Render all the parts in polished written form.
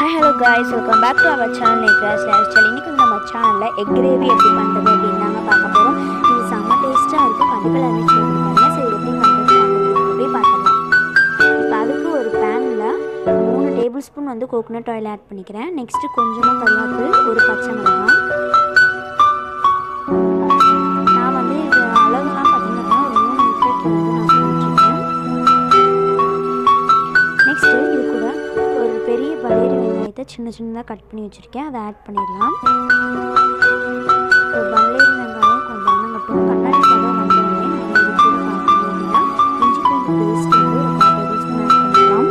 Hi hello guys, welcome back to our channel Nekra's Lifestyle. இன்னைக்கு நம்ம சேனல்ல egg gravy எப்படி பண்றது அப்படினு நாம பார்க்க போறோம். இது செம்ம டேஸ்டா இருக்கும். கண்டிப்பா எல்லாரும் ட்ரை பண்ணி பாருங்க. சரி எப்படி பண்றது வாங்க போய் பார்க்கலாம். இப்போ அதுக்கு ஒரு panல 3 டேபிள்ஸ்பூன் வந்து கோகனட் ஆயில் ஆட் பண்ணிக்கிறேன். நெக்ஸ்ட் கொஞ்சமா கருவேப்பிலை, ஒரு பச்சை மிளகாய். நான் வந்து இது அளவுலாம் பாத்தீங்கன்னா ஒரு 3 முட்டைக்கு வந்து நான் போட்டுட்டேன். நெக்ஸ்ட் இது கூட ஒரு பெரிய பலேரி வெங்காயத்தை சின்னதாக கட் பண்ணி வச்சுருக்கேன், அதை ஆட் பண்ணிடலாம். ஒரு பலேரி வெங்காயம் கொஞ்சம் வணங்கட்டும். கண்ணாடி பதம் வந்தோடனே நம்ம இது கூட பார்த்தோம் அப்படின்னா இஞ்சி பூண்டு பேஸ்ட் வந்து ஒரு 4 டேபிள் ஸ்பூன் ஆட் பண்ணிடலாம்.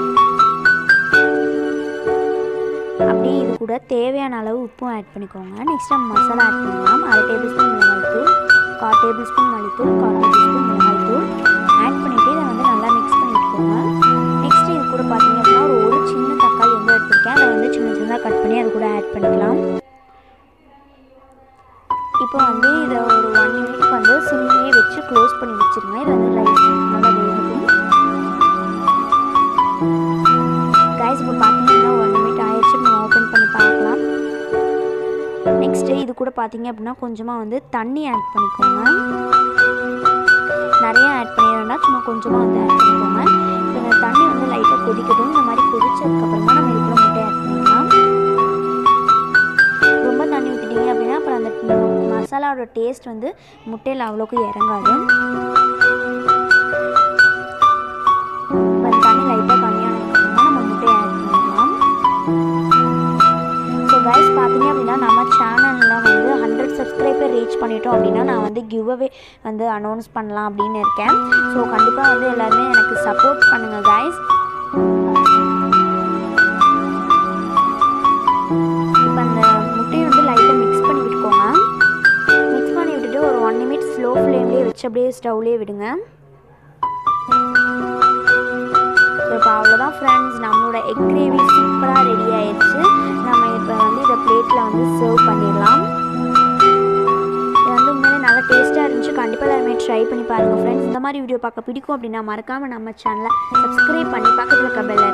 அப்படியே இது கூட தேவையான அளவு உப்பும் ஆட் பண்ணிக்கோங்க. நெக்ஸ்ட் நம்ம மசாலா ஆட் பண்ணலாம். 1/2 டேபிள் ஸ்பூன் மிளகாய்த்தூள், 1/4 டேபிள் ஸ்பூன் மல்லித்தூள், 1/4 டேபிள் ஸ்பூன் மிளகாய்த்தூள் ஆட் பண்ணிவிட்டு இதை வந்து நல்லா மிக்ஸ் பண்ணிட்டுக்கோங்க. நெக்ஸ்ட் இது கூட பார்த்தீங்க அப்படின்னா ஒரு சின்ன தக்காளி வந்து எடுத்துருக்கேன், அதை வந்து சின்னதாக கட் பண்ணி அது கூட ஆட் பண்ணிக்கலாம். இப்போ வந்து இதை ஒரு 1 மினிட் வந்து சிம்லேயே வச்சு க்ளோஸ் பண்ணி வச்சுருங்க. இது வந்து நல்லா வேகட்டும். கைஸ் இப்போ பார்த்தீங்கன்னா 1 மினிட் ஆயிடுச்சு. நம்ம ஓப்பன் பண்ணி பார்க்கலாம். நெக்ஸ்ட்டு இது கூட பார்த்தீங்க அப்படின்னா கொஞ்சமாக வந்து தண்ணி ஆட் பண்ணிக்கோங்க. நிறைய ஆட் பண்ணிடணும்னா சும்மா கொஞ்சமாக வந்து ஆட் பண்ணிக்கோங்க. இப்போ இந்த தண்ணி வந்து லைட்டாக கொதிக்கட்டும். இந்த மாதிரி கொதிச்சதுக்கப்புறமா நம்ம இது கூட முட்டை ஆட் பண்ணிடலாம். ரொம்ப தண்ணி ஊற்றிட்டீங்க அப்படின்னா அப்புறம் அந்த மசாலாவோட டேஸ்ட் வந்து முட்டையில் அவ்வளோக்கு இறங்காது. இப்போ அந்த தண்ணி லைட்டாக கம்மியானதுக்கப்புறமா நம்ம முட்டையை ஆட் பண்ணிடலாம். ஸோ கைஸ் பார்த்தீங்க அப்படின்னா நம்ம சேனலில் வந்து 100 சப்ஸ்கிரைபர் ரீச் பண்ணிட்டோம் அப்படின்னா நான் வந்து கிவ் அவே வந்து அனௌன்ஸ் பண்ணலாம் அப்படின்னு இருக்கேன். ஸோ கண்டிப்பாக வந்து எல்லாருமே எனக்கு சப்போர்ட் பண்ணுங்கள் கைஸ். இப்போ அந்த முட்டையை வந்து லைட்டாக மிக்ஸ் பண்ணி விட்டுக்கோங்க. மிக்ஸ் பண்ணி விட்டுட்டு ஒரு 1 மினிட் ஸ்லோ ஃப்ளேம்லேயே வச்சு அப்படியே ஸ்டவ்லேயே விடுங்க. இப்போ அவ்வளோதான் ஃப்ரெண்ட்ஸ், நம்மளோட எக் கிரேவி சூப்பராக ரெடி ஆயிடுச்சு. நம்ம இப்போ வந்து இதை பிளேட்டில் வந்து சர்வ் பண்ணிடலாம். இது வந்து உண்மையிலே நல்லா டேஸ்ட்டாக இருந்துச்சு. கண்டிப்பாக எல்லாருமே ட்ரை பண்ணி பாருங்கள் ஃப்ரெண்ட்ஸ். இந்த மாதிரி வீடியோ பார்க்க பிடிக்கும் அப்படின்னா மறக்காமல் நம்ம சேனலை சப்ஸ்கிரைப் பண்ணி பக்கத்தில் இருக்க பெல்